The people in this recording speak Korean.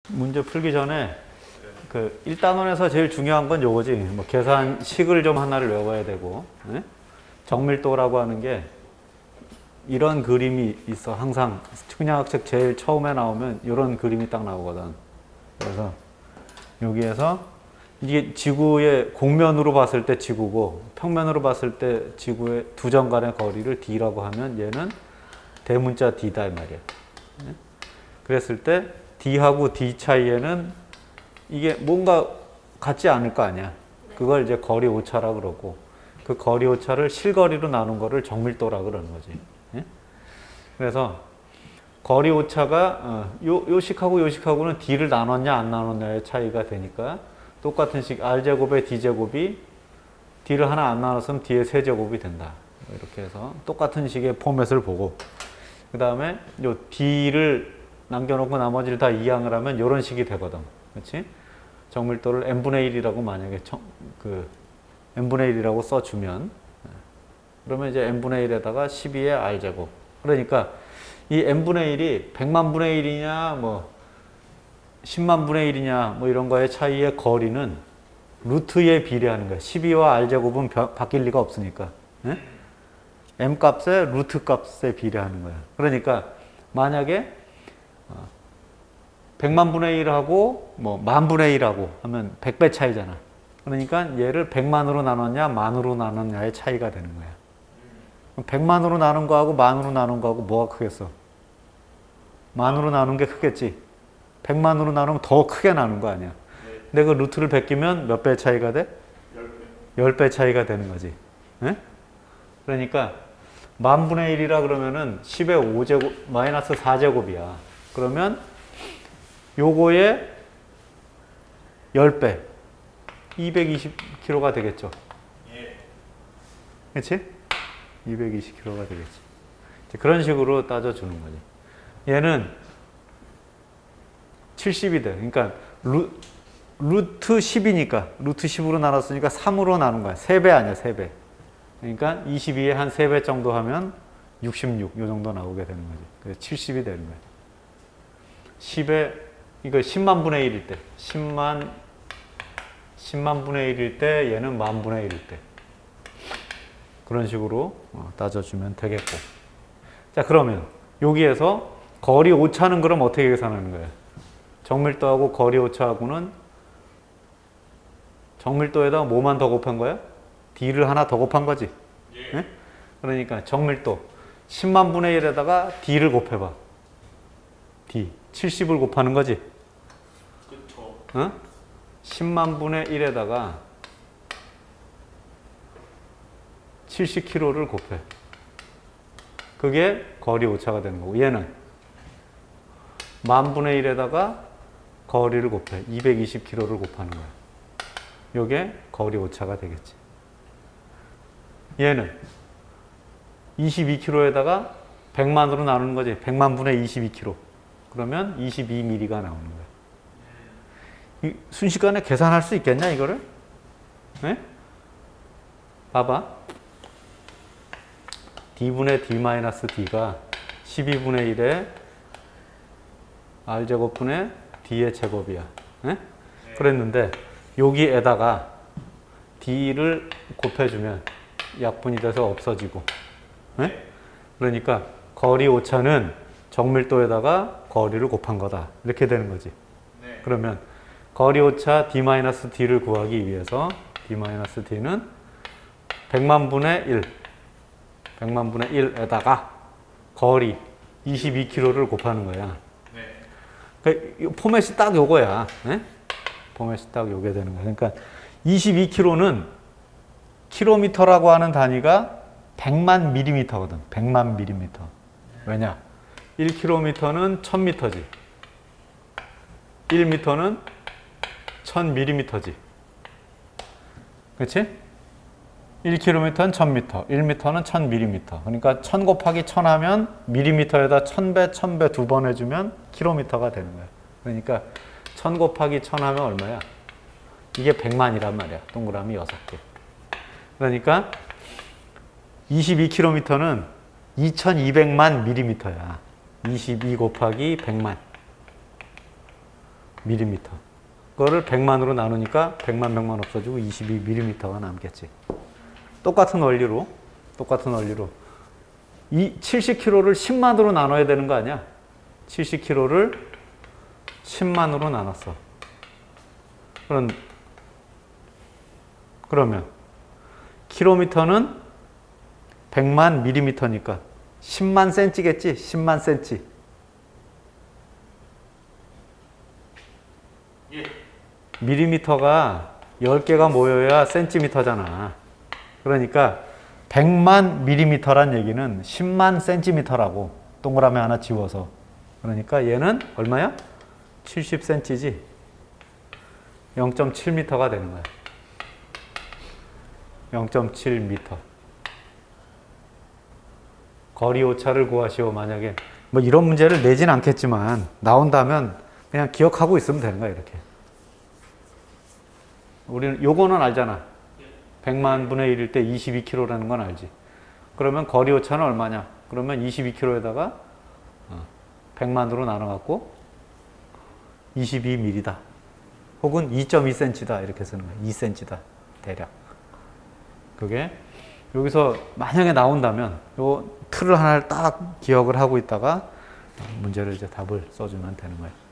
문제 풀기 전에 그 1단원에서 제일 중요한 건 요거지. 뭐 계산식을 좀 하나를 외워야 되고, 네? 정밀도라고 하는 게 이런 그림이 있어. 항상 측량학책 제일 처음에 나오면 이런 그림이 딱 나오거든. 그래서 여기에서 이게 지구의 곡면으로 봤을 때 지구고 평면으로 봤을 때 지구의 두 점 간의 거리를 d라고 하면 얘는 대문자 d다 이 말이야. 네? 그랬을 때 d하고 d 차이에는 이게 뭔가 같지 않을 거 아니야. 그걸 이제 거리 오차라 그러고 그 거리 오차를 실거리로 나눈 거를 정밀도라 그러는 거지. 예? 그래서 거리 오차가 요 식하고 요 식하고는 d를 나눴냐 안 나눴냐의 차이가 되니까 똑같은 식 r제곱에 d제곱이 d를 하나 안 나눴으면 d의 세제곱이 된다. 이렇게 해서 똑같은 식의 포맷을 보고 그 다음에 요 d를 남겨놓고 나머지를 다 이항을 하면 이런 식이 되거든. 그렇지? 정밀도를 n분의 1이라고 만약에 n분의 1이라고 써주면 그러면 이제 n분의 1에다가 12의 r제곱. 그러니까 이 n분의 1이 100만 분의 1이냐 뭐 10만 분의 1이냐 뭐 이런 거의 차이의 거리는 루트에 비례하는 거야. 12와 r제곱은 바뀔 리가 없으니까. 예? m 값에 루트 값에 비례하는 거야. 그러니까 만약에 100만 분의 1하고 뭐 만분의 1하고 하면 100배 차이잖아. 그러니까 얘를 100만으로 나눴냐 만으로 나눴냐의 차이가 되는 거야. 100만으로 나눈 거하고 만으로 나눈 거하고 뭐가 크겠어? 만으로 나눈 게 크겠지. 100만으로 나누면 더 크게 나눈 거 아니야. 근데 그 루트를 베끼면 몇 배 차이가 돼? 10배 차이가 되는 거지. 네? 그러니까 만분의 1이라 그러면은 10의 5제곱 마이너스 4제곱이야. 그러면 요거의 10배 220kg가 되겠죠. 그렇지? 220kg가 되겠지. 그런 식으로 따져주는 거지. 얘는 70이 돼. 그러니까 루트 10이니까 루트 10으로 나눴으니까 3으로 나눈 거야. 3배 아니야, 3배. 그러니까 22에 한 3배 정도 하면 66, 요 정도 나오게 되는 거지. 그래서 70이 되는 거야. 10에, 이거 10만 분의 1일 때, 10만 분의 1일 때, 얘는 만 분의 1일 때. 그런 식으로 따져주면 되겠고. 자, 그러면 여기에서 거리 오차는 그럼 어떻게 계산하는 거예요? 정밀도하고 거리 오차하고는 정밀도에다가 뭐만 더 곱한 거야? d를 하나 더 곱한 거지. 예? 네? 그러니까 정밀도 10만 분의 1에다가 d를 곱해봐. d 70을 곱하는 거지. 그쵸. 어? 10만 분의 1에다가 70kg를 곱해. 그게 거리 오차가 되는 거고 얘는 만 분의 1에다가 거리를 곱해. 220kg를 곱하는 거야. 요게 거리 오차가 되겠지. 얘는 22kg에다가 100만으로 나누는 거지. 100만 분의 22kg. 그러면 22mm가 나오는 거야. 이 순식간에 계산할 수 있겠냐, 이거를? 네? 봐봐. d분의 d-d가 12분의 1에 r제곱분의 d의 제곱이야. 네? 그랬는데 여기에다가 d를 곱해주면 약분이 돼서 없어지고. 네? 그러니까 거리 오차는 정밀도에다가 거리를 곱한 거다. 이렇게 되는 거지. 네. 그러면 거리 오차 d-d를 구하기 위해서 d-d는 100만 분의 1 100만 분의 1에다가 거리 22kg를 곱하는 거야. 네. 그러니까 포맷이 딱 요거야. 네? 포맷이 딱 요게 되는 거야. 그러니까 22kg는 킬로미터라고 하는 단위가 100만 밀리미터거든. 100만 밀리미터. 왜냐? 1km는 1000m지. 1m는 1000mm지. 그렇지? 1km는 1000m, 1m는 1000mm. 그러니까 1000 곱하기 1000 하면 밀리미터에다 1000배, 1000배 두 번 해주면 킬로미터가 되는 거야. 그러니까 1000 곱하기 1000 하면 얼마야? 이게 100만이란 말이야. 동그라미 6개. 그러니까 22km는 2200만 밀리미터야. 22 곱하기 100만. 밀리미터. 그거를 100만으로 나누니까 100만 없어지고 22mm가 남겠지. 똑같은 원리로 이 70kg를 10만으로 나눠야 되는 거 아니야? 70kg를 10만으로 나눴어. 그러면 킬로미터는 100만 밀리미터니까 10만 센치겠지? 10만 센치. 예. 밀리미터가 10개가 모여야 센티미터잖아. 그러니까 100만 밀리미터란 얘기는 10만 센티미터라고. 동그라미 하나 지워서. 그러니까 얘는 얼마야? 70cm지. 0.7m가 되는 거야. 0.7m. 거리 오차를 구하시오. 만약에 뭐 이런 문제를 내진 않겠지만 나온다면 그냥 기억하고 있으면 되는 거야. 이렇게. 우리는 요거는 알잖아. 100만 분의 1일 때 22kg라는 건 알지. 그러면 거리 오차는 얼마냐? 그러면 22kg에다가 100만으로 나눠갖고 22mm다. 혹은 2.2cm다. 이렇게 쓰는 거야. 2cm다. 대략. 그게 여기서 만약에 나온다면 요 틀을 하나를 딱 기억을 하고 있다가 문제를 이제 답을 써주면 되는 거예요.